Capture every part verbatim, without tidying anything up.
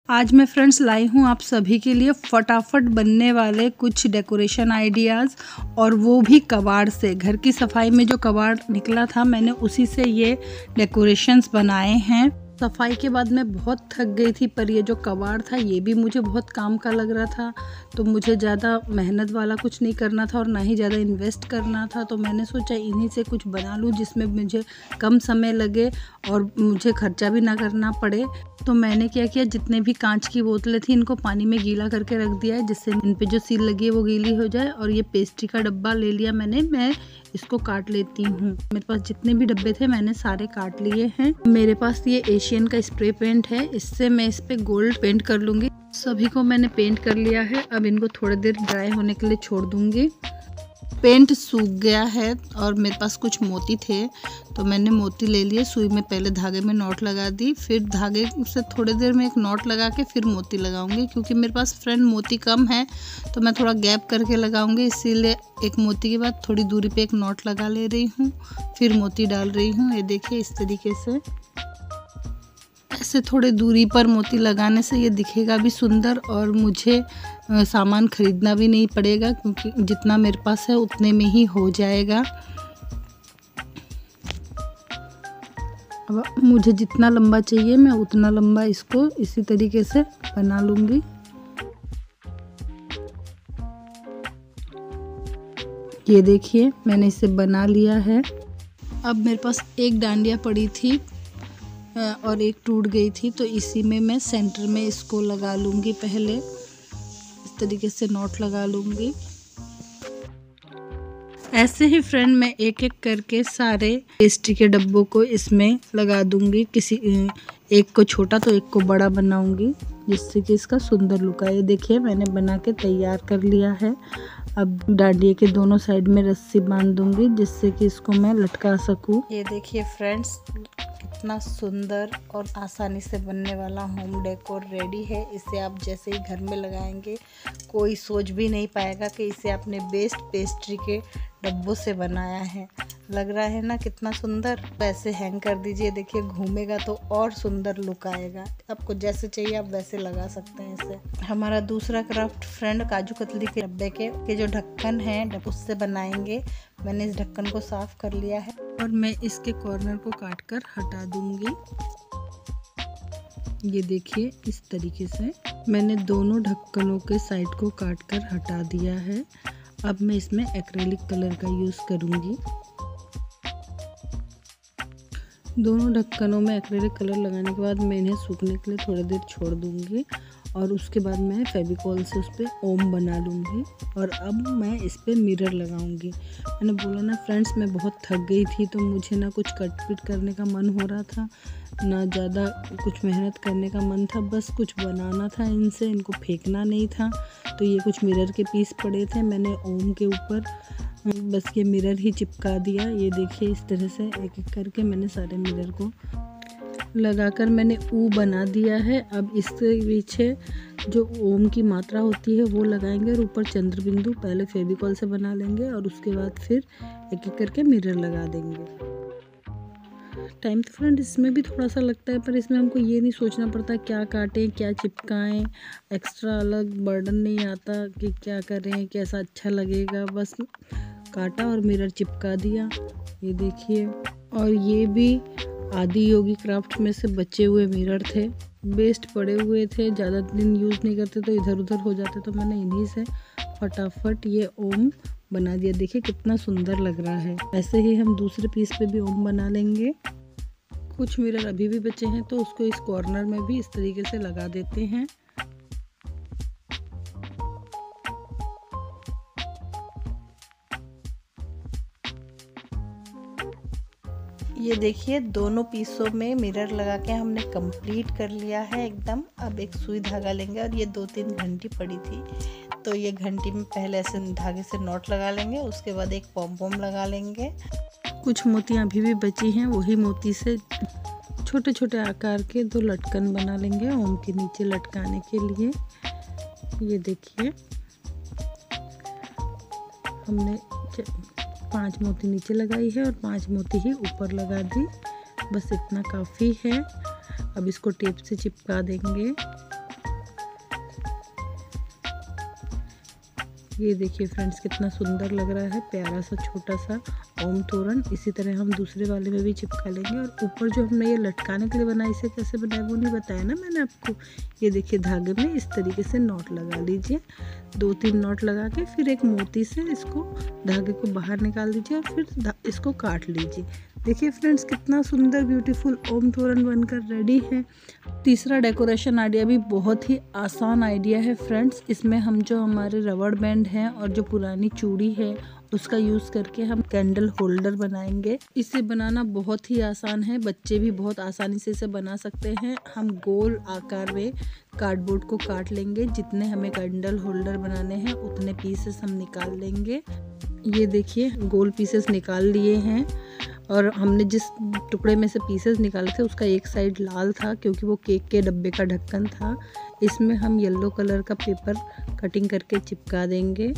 आज मैं फ्रेंड्स लाई हूँ आप सभी के लिए फटाफट बनने वाले कुछ डेकोरेशन आइडियाज़, और वो भी कबाड़ से। घर की सफाई में जो कबाड़ निकला था मैंने उसी से ये डेकोरेशंस बनाए हैं। सफाई के बाद मैं बहुत थक गई थी, पर ये जो कबाड़ था ये भी मुझे बहुत काम का लग रहा था। तो मुझे ज़्यादा मेहनत वाला कुछ नहीं करना था और ना ही ज़्यादा इन्वेस्ट करना था। तो मैंने सोचा इन्हीं से कुछ बना लूँ जिसमें मुझे कम समय लगे और मुझे खर्चा भी ना करना पड़े। तो मैंने क्या किया, जितने भी कांच की बोतलें थी इनको पानी में गीला करके रख दिया है, जिससे इन पे जो सील लगी है वो गीली हो जाए। और ये पेस्ट्री का डब्बा ले लिया मैंने, मैं इसको काट लेती हूँ। मेरे पास जितने भी डब्बे थे मैंने सारे काट लिए हैं। मेरे पास ये एशियन का स्प्रे पेंट है, इससे मैं इस पे गोल्ड पेंट कर लूँगी। सभी को मैंने पेंट कर लिया है, अब इनको थोड़ी देर ड्राई होने के लिए छोड़ दूँगी। पेंट सूख गया है और मेरे पास कुछ मोती थे तो मैंने मोती ले लिए। सुई में पहले धागे में नॉट लगा दी, फिर धागे से थोड़ी देर में एक नॉट लगा के फिर मोती लगाऊंगी। क्योंकि मेरे पास फ्रेंड मोती कम है तो मैं थोड़ा गैप करके लगाऊंगी, इसीलिए एक मोती के बाद थोड़ी दूरी पे एक नॉट लगा ले रही हूँ, फिर मोती डाल रही हूँ। ये देखिए इस तरीके से, ऐसे थोड़े दूरी पर मोती लगाने से ये दिखेगा भी सुंदर और मुझे सामान खरीदना भी नहीं पड़ेगा, क्योंकि जितना मेरे पास है उतने में ही हो जाएगा। अब मुझे जितना लंबा चाहिए मैं उतना लंबा इसको इसी तरीके से बना लूँगी। ये देखिए मैंने इसे बना लिया है। अब मेरे पास एक डांडिया पड़ी थी और एक टूट गई थी, तो इसी में मैं सेंटर में इसको लगा लूँगी। पहले इस तरीके से नॉट लगा लूँगी। ऐसे ही फ्रेंड मैं एक एक करके सारे पेस्ट्री के डब्बों को इसमें लगा दूँगी। किसी एक को छोटा तो एक को बड़ा बनाऊँगी, जिससे कि इसका सुंदर लुक आए। ये देखिए मैंने बना के तैयार कर लिया है। अब डांडिये के दोनों साइड में रस्सी बांध दूँगी, जिससे कि इसको मैं लटका सकूँ। ये देखिए फ्रेंड्स कितना सुंदर और आसानी से बनने वाला होम डेकोर रेडी है। इसे आप जैसे ही घर में लगाएंगे कोई सोच भी नहीं पाएगा कि इसे आपने बेस्ट पेस्ट्री के डब्बों से बनाया है। लग रहा है ना कितना सुंदर। वैसे हैंग कर दीजिए, देखिए घूमेगा तो और सुंदर लुक आएगा। आपको जैसे चाहिए आप वैसे लगा सकते हैं इसे। हमारा दूसरा क्राफ्ट फ्रेंड काजू कतली के डब्बे के, के जो ढक्कन है उससे बनाएंगे। मैंने इस ढक्कन को साफ कर लिया है और मैं इसके कॉर्नर को काट कर हटा दूंगी। ये देखिए इस तरीके से मैंने दोनों ढक्कनों के साइड को काट कर हटा दिया है। अब मैं इसमें एक्रेलिक कलर का यूज़ करूंगी। दोनों ढक्कनों में एक्रेलिक कलर लगाने के बाद मैं इन्हें सूखने के लिए थोड़ी देर छोड़ दूंगी और उसके बाद मैं फेविकॉल से उस पर ओम बना लूँगी। और अब मैं इस पर मिरर लगाऊंगी। मैंने बोला ना फ्रेंड्स मैं बहुत थक गई थी, तो मुझे ना कुछ कट पिट करने का मन हो रहा था, ना ज़्यादा कुछ मेहनत करने का मन था, बस कुछ बनाना था इनसे, इनको फेंकना नहीं था। तो ये कुछ मिरर के पीस पड़े थे, मैंने ओम के ऊपर बस ये मिरर ही चिपका दिया। ये देखिए इस तरह से एक एक करके मैंने सारे मिरर को लगाकर मैंने ऊ बना दिया है। अब इसके पीछे जो ओम की मात्रा होती है वो लगाएंगे और ऊपर चंद्र बिंदु पहले फेविकॉल से बना लेंगे और उसके बाद फिर एक एक करके मिरर लगा देंगे। टाइम तो फ्रेंड इसमें भी थोड़ा सा लगता है, पर इसमें हमको ये नहीं सोचना पड़ता क्या काटें क्या चिपकाएं। एक्स्ट्रा अलग बर्डन नहीं आता कि क्या करें कैसा अच्छा लगेगा, बस काटा और मिरर चिपका दिया। ये देखिए, और ये भी आदि योगी क्राफ्ट में से बचे हुए मिरर थे, वेस्ट पड़े हुए थे, ज़्यादा दिन यूज़ नहीं करते तो इधर उधर हो जाते, तो मैंने इन्हीं से फटाफट ये ओम बना दिया। देखिए कितना सुंदर लग रहा है। ऐसे ही हम दूसरे पीस पे भी ओम बना लेंगे। कुछ मिरर अभी भी बचे हैं तो उसको इस कॉर्नर में भी इस तरीके से लगा देते हैं। ये देखिए दोनों पीसों में मिरर लगा के हमने कंप्लीट कर लिया है एकदम। अब एक सुई धागा लेंगे और ये दो तीन घंटी पड़ी थी तो ये घंटी में पहले ऐसे धागे से नॉट लगा लेंगे, उसके बाद एक पॉम पॉम लगा लेंगे। कुछ मोतियाँ अभी भी बची हैं, वही मोती से छोटे छोटे आकार के दो लटकन बना लेंगे ओम के नीचे लटकाने के लिए। ये देखिए हमने पांच मोती नीचे लगाई है और पांच मोती ही ऊपर लगा दी, बस इतना काफ़ी है। अब इसको टेप से चिपका देंगे। ये देखिए फ्रेंड्स कितना सुंदर लग रहा है, प्यारा सा छोटा सा ओम तोरण। इसी तरह हम दूसरे वाले में भी चिपका लेंगे। और ऊपर जो हमने ये लटकाने के लिए बनाया, इसे कैसे बनाया वो नहीं बताया ना मैंने आपको। ये देखिए धागे में इस तरीके से नॉट लगा लीजिए, दो तीन नॉट लगा के फिर एक मोती से इसको धागे को बाहर निकाल दीजिए और फिर इसको काट लीजिए। देखिए फ्रेंड्स कितना सुंदर ब्यूटीफुल ओम तोरण बनकर रेडी है। तीसरा डेकोरेशन आइडिया भी बहुत ही आसान आइडिया है फ्रेंड्स। इसमें हम जो हमारे रबड़ बैंड हैं और जो पुरानी चूड़ी है उसका यूज़ करके हम कैंडल होल्डर बनाएंगे। इसे बनाना बहुत ही आसान है, बच्चे भी बहुत आसानी से इसे बना सकते हैं। हम गोल आकार में कार्डबोर्ड को काट लेंगे, जितने हमें कैंडल होल्डर बनाने हैं उतने पीसेस हम निकाल लेंगे। ये देखिए गोल पीसेस निकाल लिए हैं और हमने जिस टुकड़े में से पीसेस निकाले थे उसका एक साइड लाल था क्योंकि वो केक के डब्बे का ढक्कन था। इसमें हम येलो कलर का पेपर कटिंग करके चिपका देंगे।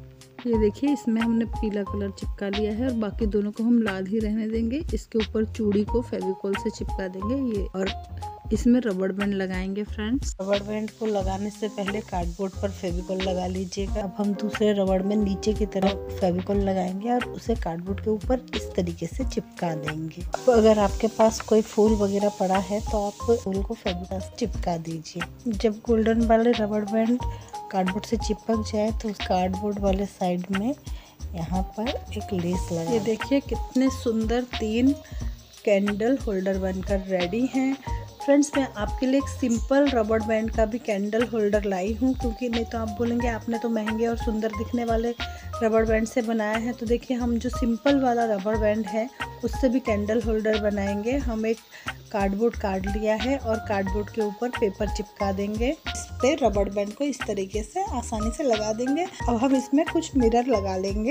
ये देखिए इसमें हमने पीला कलर चिपका लिया है और बाकी दोनों को हम लाल ही रहने देंगे। इसके ऊपर चूड़ी को फेविकॉल से चिपका देंगे ये, और इसमें रबड़ बैंड लगाएंगे फ्रेंड्स। रबड़ बैंड को लगाने से पहले कार्डबोर्ड पर फेविकॉल लगा लीजिएगा। अब हम दूसरे रबड़ में नीचे की तरफ फेविकॉल लगाएंगे और उसे कार्डबोर्ड के ऊपर इस तरीके से चिपका देंगे। अब अगर आपके पास कोई फूल वगैरह पड़ा है तो आप फूल को फेविकॉल से चिपका दीजिए। जब गोल्डन वाले रबड़ बैंड कार्डबोर्ड से चिपक जाए तो उस कार्डबोर्ड वाले साइड में यहाँ पर एक लेस लगा। ये देखिए कितने सुंदर तीन कैंडल होल्डर बनकर रेडी हैं फ्रेंड्स। मैं आपके लिए एक सिंपल रबड़ बैंड का भी कैंडल होल्डर लाई हूँ, क्योंकि नहीं तो आप बोलेंगे आपने तो महंगे और सुंदर दिखने वाले रबड़ बैंड से बनाया है। तो देखिए हम जो सिंपल वाला रबड़ बैंड है उससे भी कैंडल होल्डर बनाएंगे। हम एक कार्डबोर्ड काट लिया है और कार्डबोर्ड के ऊपर पेपर चिपका देंगे। इस पे रबड़ बैंड को इस तरीके से आसानी से लगा देंगे। अब हम इसमें कुछ मिरर लगा लेंगे।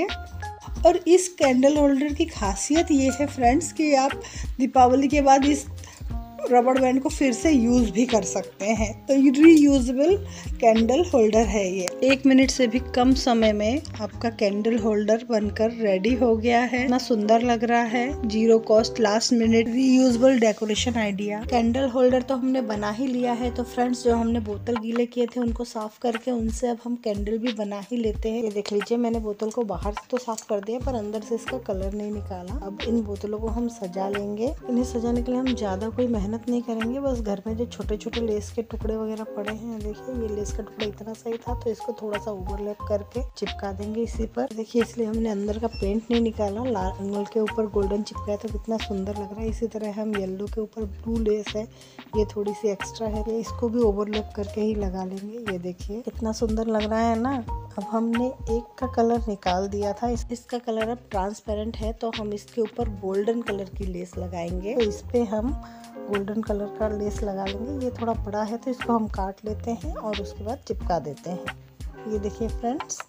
और इस कैंडल होल्डर की खासियत ये है फ्रेंड्स कि आप दीपावली के बाद इस रबड़ बैंड को फिर से यूज़ भी कर सकते हैं। तो रीयूजेबल कैंडल होल्डर है ये। एक मिनट से भी कम समय में आपका कैंडल होल्डर बनकर रेडी हो गया है। इतना सुंदर लग रहा है, zero cost, last minute reusable decoration idea. Candle holder तो हमने बना ही लिया है। तो फ्रेंड्स जो हमने बोतल गीले किए थे उनको साफ करके उनसे अब हम कैंडल भी बना ही लेते हैं। ये देख लीजिए मैंने बोतल को बाहर से तो साफ कर दिया पर अंदर से इसका कलर नहीं निकाला। अब इन बोतलों को हम सजा लेंगे। इन्हें सजाने के लिए हम ज्यादा कोई मेहनत नहीं करेंगे, बस घर में जो छोटे छोटे लेस के टुकड़े वगैरह पड़े हैं, देखिए ये लेस का टुकड़ा इतना सही था तो इसको थोड़ा सा ओवरलैप करके चिपका देंगे इसी पर। देखिए इसलिए हमने अंदर का पेंट नहीं निकाला, लाल के ऊपर गोल्डन चिपकाया तो कितना सुंदर लग रहा है। इसी तरह हम येलो के ऊपर ब्लू लेस है, ये थोड़ी सी एक्स्ट्रा है, इसको भी ओवरलैप करके ही लगा लेंगे। ये देखिए कितना सुंदर लग रहा है ना। अब हमने एक का कलर निकाल दिया था, इस, इसका कलर अब ट्रांसपेरेंट है तो हम इसके ऊपर गोल्डन कलर की लेस लगाएंगे। तो इस पे हम गोल्डन कलर का लेस लगा लेंगे। ये थोड़ा बड़ा है तो इसको हम काट लेते हैं और उसके बाद चिपका देते हैं। ये देखिए फ्रेंड्स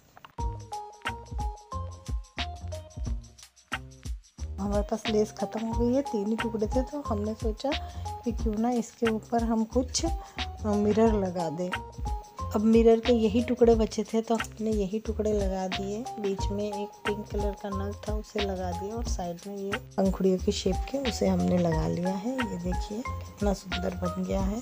हमारे पास लेस खत्म हो गई है, तीन ही टुकड़े थे तो हमने सोचा कि क्यों ना इसके ऊपर हम कुछ मिरर लगा दें। अब मिरर के यही टुकड़े बचे थे तो हमने यही टुकड़े लगा दिए। बीच में एक पिंक कलर का नग था उसे लगा दिया और साइड में ये पंखुड़ियों की शेप के उसे हमने लगा लिया है। ये देखिए कितना सुंदर बन गया है।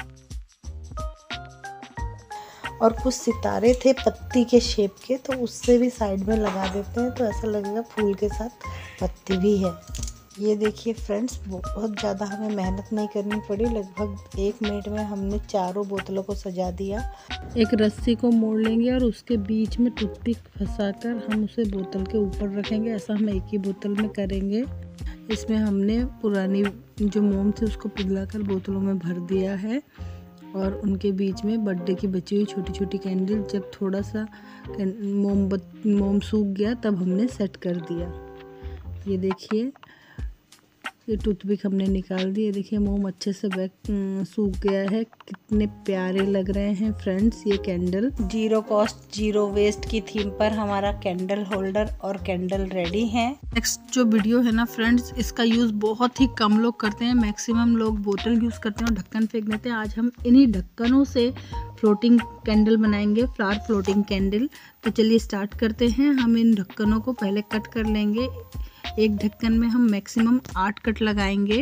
और कुछ सितारे थे पत्ती के शेप के तो उससे भी साइड में लगा देते हैं तो ऐसा लगेगा फूल के साथ पत्ती भी है। ये देखिए फ्रेंड्स बहुत ज़्यादा हमें मेहनत नहीं करनी पड़ी, लगभग एक मिनट में हमने चारों बोतलों को सजा दिया। एक रस्सी को मोड़ लेंगे और उसके बीच में टूथपिक फंसाकर हम उसे बोतल के ऊपर रखेंगे। ऐसा हम एक ही बोतल में करेंगे। इसमें हमने पुरानी जो मोम थी उसको पिघलाकर बोतलों में भर दिया है और उनके बीच में बर्थडे की बची हुई छोटी छोटी कैंडल, जब थोड़ा सा मोम मोम सूख गया तब हमने सेट कर दिया। ये देखिए ये टूथपिक हमने निकाल दी। देखिए मोम अच्छे से बैक सूख गया है। कितने प्यारे लग रहे हैं फ्रेंड्स ये candle. Zero cost zero waste की थीम पर हमारा कैंडल होल्डर और कैंडल रेडी हैं। नेक्स्ट जो वीडियो है ना फ्रेंड्स, इसका यूज़ बहुत ही कम लोग करते हैं। मैक्सिमम लोग बोतल यूज़ करते हैं और ढक्कन फेंक देते हैं। आज हम इन्हीं ढक्कनों से फ्लोटिंग कैंडल बनाएंगे, फ्लावर फ्लोटिंग कैंडल। तो चलिए स्टार्ट करते हैं। हम इन ढक्कनों को पहले कट कर लेंगे। एक ढक्कन में हम मैक्सिमम आठ कट लगाएंगे।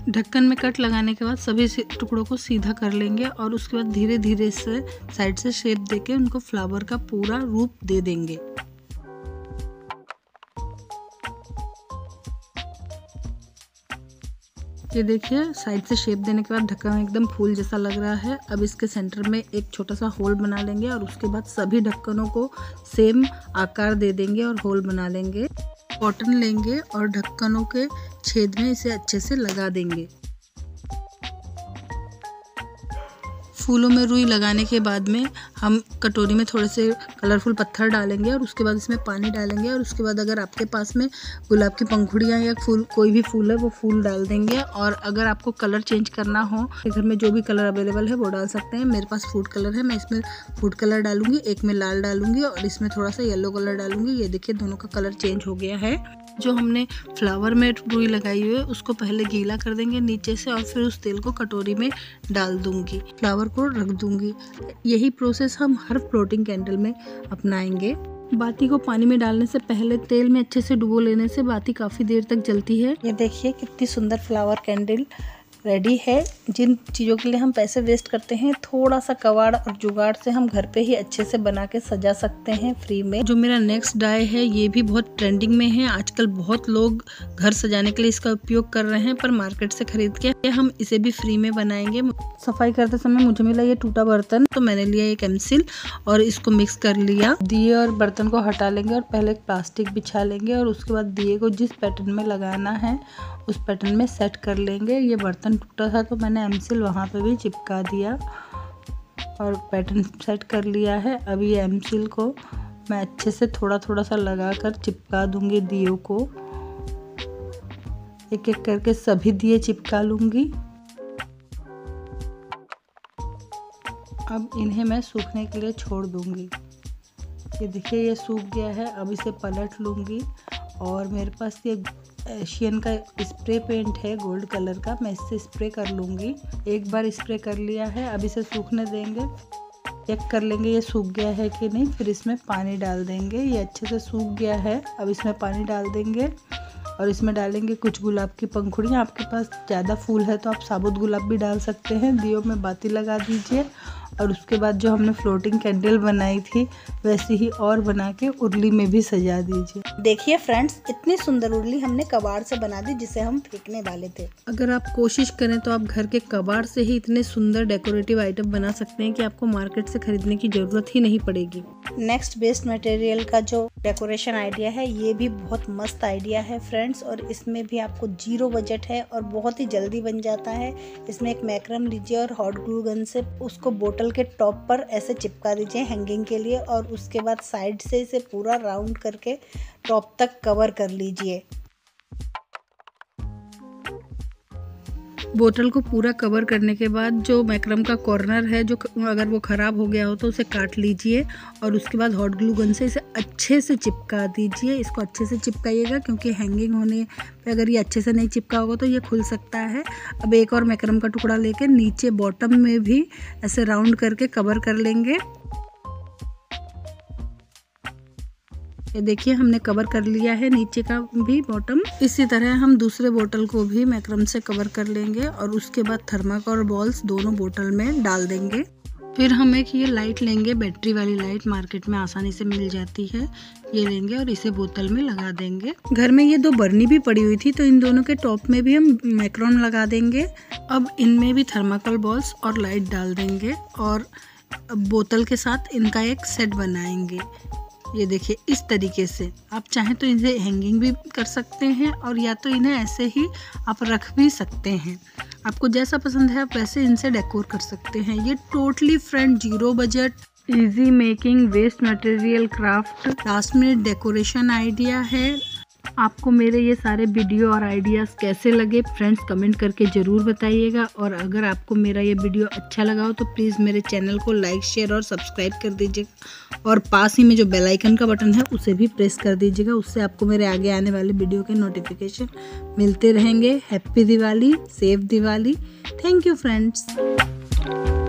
ढक्कन में कट लगाने के बाद सभी टुकड़ों को सीधा कर लेंगे और उसके बाद धीरे धीरे से साइड से शेप देके उनको फ्लावर का पूरा रूप दे देंगे। ये देखिए साइड से शेप देने के बाद ढक्कन एकदम फूल जैसा लग रहा है। अब इसके सेंटर में एक छोटा सा होल बना लेंगे और उसके बाद सभी ढक्कनों को सेम आकार दे देंगे और होल बना लेंगे। कॉटन लेंगे और ढक्कनों के छेद में इसे अच्छे से लगा देंगे। फूलों में रुई लगाने के बाद में हम कटोरी में थोड़े से कलरफुल पत्थर डालेंगे और उसके बाद इसमें पानी डालेंगे और उसके बाद अगर आपके पास में गुलाब की पंखुड़ियाँ या फूल कोई भी फूल है वो फूल डाल देंगे। और अगर आपको कलर चेंज करना हो घर में जो भी कलर अवेलेबल है वो डाल सकते हैं। मेरे पास फूड कलर है, मैं इसमें फूड कलर डालूंगी, एक में लाल डालूंगी और इसमें थोड़ा सा येलो कलर डालूंगी। ये देखिए दोनों का कलर चेंज हो गया है। जो हमने फ्लावर में रुई लगाई हुई है उसको पहले गीला कर देंगे नीचे से और फिर उस तेल को कटोरी में डाल दूंगी, फ्लावर को रख दूंगी। यही प्रोसेस हम हर फ्लोटिंग कैंडल में अपनाएंगे। बाती को पानी में डालने से पहले तेल में अच्छे से डुबो लेने से बाती काफ़ी देर तक जलती है। ये देखिए कितनी सुंदर फ्लावर कैंडल रेडी है। जिन चीज़ों के लिए हम पैसे वेस्ट करते हैं थोड़ा सा कबाड़ और जुगाड़ से हम घर पे ही अच्छे से बना के सजा सकते हैं फ्री में। जो मेरा नेक्स्ट डाई है ये भी बहुत ट्रेंडिंग में है। आजकल बहुत लोग घर सजाने के लिए इसका उपयोग कर रहे हैं, पर मार्केट से खरीद के हम इसे भी फ्री में बनाएंगे। सफाई करते समय मुझे मिला ये टूटा बर्तन, तो मैंने लिया एक एमसिल और इसको मिक्स कर लिया। दिए और बर्तन को हटा लेंगे और पहले एक प्लास्टिक बिछा लेंगे और उसके बाद दिए को जिस पैटर्न में लगाना है उस पैटर्न में सेट कर लेंगे। ये बर्तन टूटा था तो मैंने एमसिल वहाँ पे भी चिपका दिया और पैटर्न सेट कर लिया है। अब ये एमसिल को मैं अच्छे से थोड़ा थोड़ा सा लगा कर चिपका दूंगी दियों को। एक एक करके सभी दिए चिपका लूंगी। अब इन्हें मैं सूखने के लिए छोड़ दूंगी। ये देखिए ये सूख गया है। अब इसे पलट लूंगी और मेरे पास ये एशियन का स्प्रे पेंट है गोल्ड कलर का, मैं इससे स्प्रे कर लूँगी। एक बार स्प्रे कर लिया है। अब इसे सूखने देंगे, चेक कर लेंगे ये सूख गया है कि नहीं, फिर इसमें पानी डाल देंगे। ये अच्छे से सूख गया है। अब इसमें पानी डाल देंगे और इसमें डालेंगे कुछ गुलाब की पंखुड़ियाँ। आपके पास ज़्यादा फूल है तो आप साबुत गुलाब भी डाल सकते हैं। दियों में बाती लगा दीजिए और उसके बाद जो हमने फ्लोटिंग कैंडल बनाई थी वैसे ही और बना के उर्ली में भी सजा दीजिए। देखिए फ्रेंड्स इतनी सुंदर उर्ली हमने कबाड़ से बना दी जिसे हम फेंकने वाले थे। अगर आप कोशिश करें तो आप घर के कबाड़ से ही इतने सुंदर डेकोरेटिव आइटम बना सकते हैं कि आपको मार्केट से खरीदने की जरूरत ही नहीं पड़ेगी। नेक्स्ट बेस्ट मटेरियल का जो डेकोरेशन आइडिया है ये भी बहुत मस्त आइडिया है फ्रेंड्स, और इसमें भी आपको जीरो बजट है और बहुत ही जल्दी बन जाता है। इसमें एक मैक्रम लीजिए और हॉट ग्लू गन से उसको बोतल के टॉप पर ऐसे चिपका दीजिए हैंगिंग के लिए और उसके बाद साइड से इसे पूरा राउंड करके टॉप तक कवर कर लीजिए। बोतल को पूरा कवर करने के बाद जो मैक्रम का कॉर्नर है जो अगर वो ख़राब हो गया हो तो उसे काट लीजिए और उसके बाद हॉट ग्लू गन से इसे अच्छे से चिपका दीजिए। इसको अच्छे से चिपकाइएगा क्योंकि हैंगिंग होने पे अगर ये अच्छे से नहीं चिपका होगा तो ये खुल सकता है। अब एक और मैक्रम का टुकड़ा लेके नीचे बॉटम में भी ऐसे राउंड करके कवर कर लेंगे। ये देखिए हमने कवर कर लिया है नीचे का भी बॉटम। इसी तरह हम दूसरे बोतल को भी मैक्रम से कवर कर लेंगे और उसके बाद थर्माकोल बॉल्स दोनों बोतल में डाल देंगे। फिर हम एक ये लाइट लेंगे, बैटरी वाली लाइट मार्केट में आसानी से मिल जाती है, ये लेंगे और इसे बोतल में लगा देंगे। घर में ये दो बर्नी भी पड़ी हुई थी तो इन दोनों के टॉप में भी हम मैक्रॉन लगा देंगे। अब इनमें भी थर्माकोल बॉल्स और लाइट डाल देंगे और बोतल के साथ इनका एक सेट बनाएंगे। ये देखिए इस तरीके से आप चाहें तो इन्हें हैंगिंग भी कर सकते हैं और या तो इन्हें ऐसे ही आप रख भी सकते हैं। आपको जैसा पसंद है आप वैसे इनसे डेकोर कर सकते हैं। ये totally friend zero budget easy making waste material craft last minute decoration idea है। आपको मेरे ये सारे वीडियो और आइडियाज़ कैसे लगे फ्रेंड्स कमेंट करके ज़रूर बताइएगा। और अगर आपको मेरा ये वीडियो अच्छा लगा हो तो प्लीज़ मेरे चैनल को लाइक शेयर और सब्सक्राइब कर दीजिएगा और पास ही में जो बेल आइकन का बटन है उसे भी प्रेस कर दीजिएगा। उससे आपको मेरे आगे आने वाले वीडियो के नोटिफिकेशन मिलते रहेंगे। Happy Diwali, safe Diwali. Thank you friends.